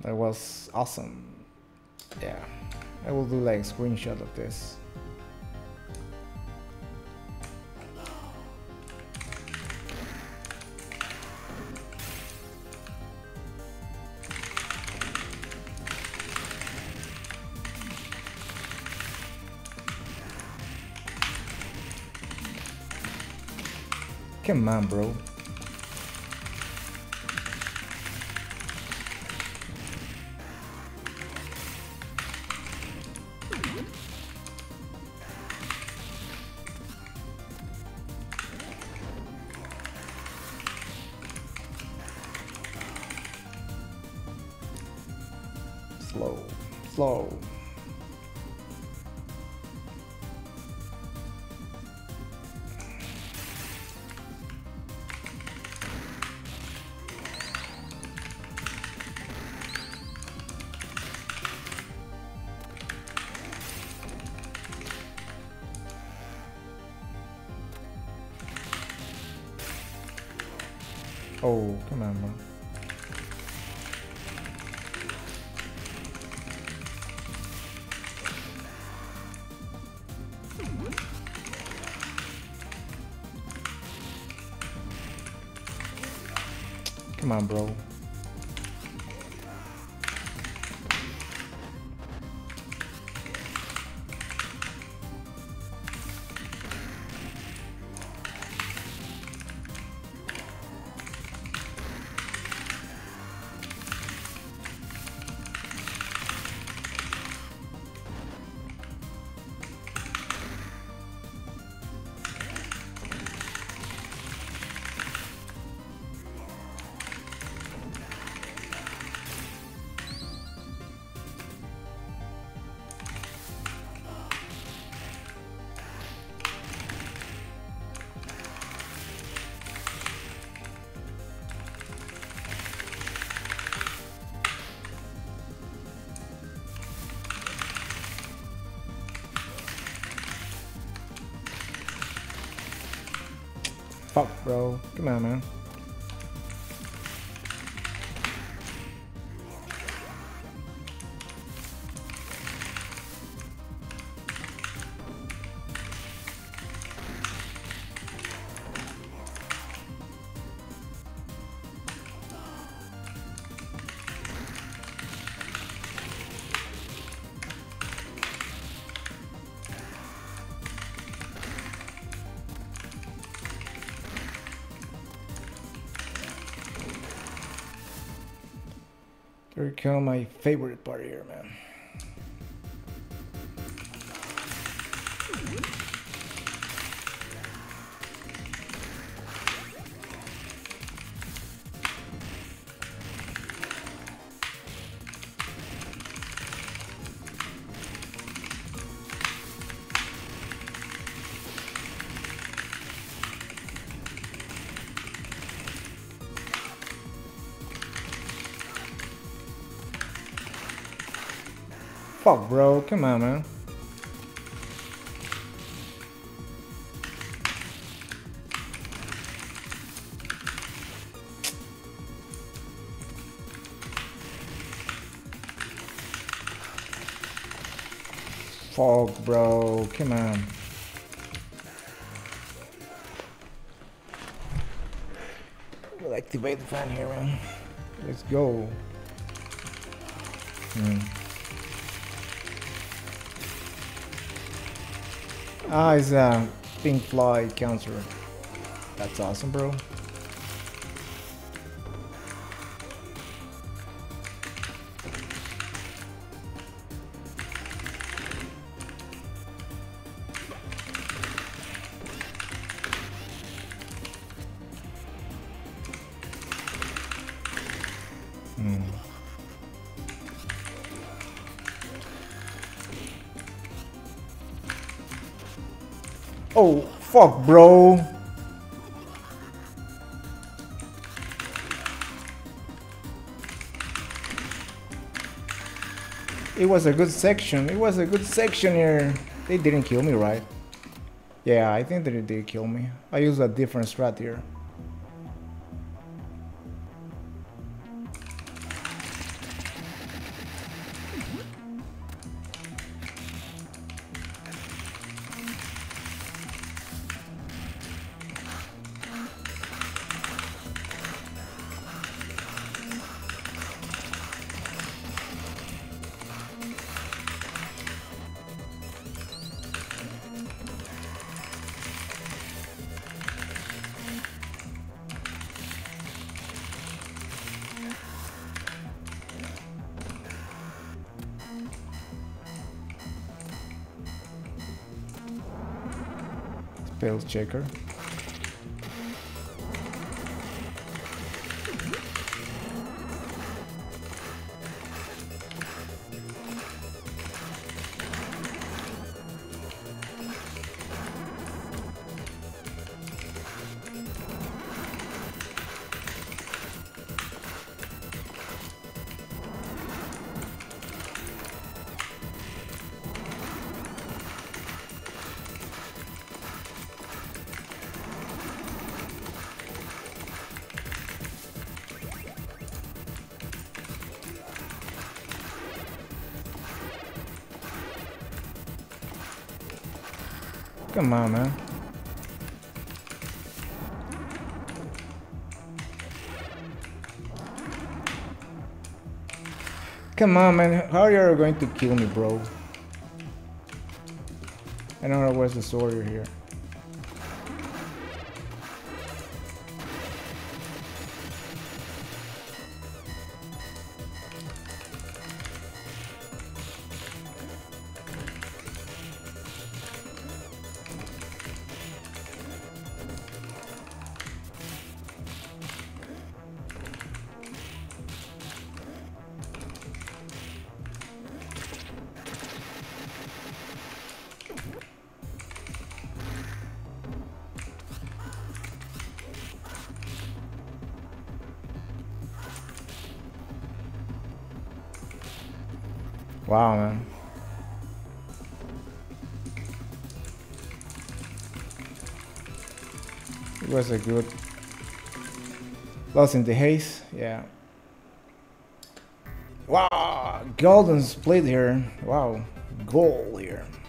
That was awesome. Yeah, I will do like a screenshot of this. Come on, bro. Slow, slow. Oh, come on, bro. Come on, bro. Fuck, bro. Come on, man. Here come my favorite part here, man. Fuck, bro. Come on, man. Fuck, bro. Come on. We'll activate the fan here, man. Let's go. Ah, it's a pink fly counter. That's awesome, bro. Oh, fuck, bro. It was a good section. It was a good section here. They didn't kill me, right? Yeah, I think they did kill me. I used a different strat here. Spell checker. Come on, man. Come on, man. How are you going to kill me, bro? I don't know where's the sword here. Wow, man. It was a good loss in the haste, yeah. Wow, golden split here. Wow, goal here.